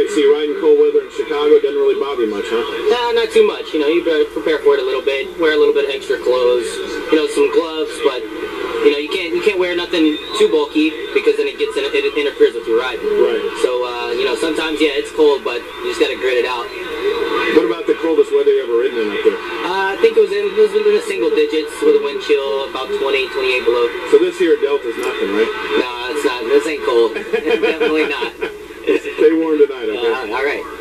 So you ride in cold weather in Chicago, doesn't really bother you much, huh? Nah, not too much. You know, you better prepare for it a little bit. Wear a little bit of extra clothes. You know, some gloves, but you know, you can't wear nothing too bulky because then it interferes with your riding. Right. So you know, sometimes it's cold, but you just gotta grit it out. What about the coldest weather you ever ridden in up there? I think it was in the single digits with a wind chill about 20, 28 below. So this here Delta's nothing, right? No, it's not. This ain't cold. Definitely not. Stay warm tonight, okay? All right.